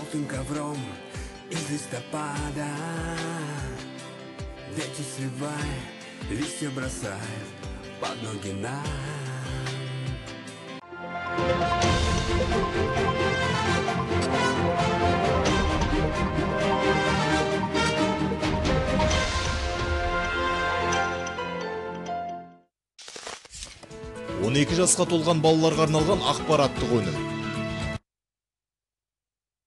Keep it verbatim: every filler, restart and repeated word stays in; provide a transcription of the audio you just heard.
желтым ковром из листопада. Ветер срывает, листья бросает под ноги нам. он эки жасқа толған балаларға арналған ақпараттық өнім.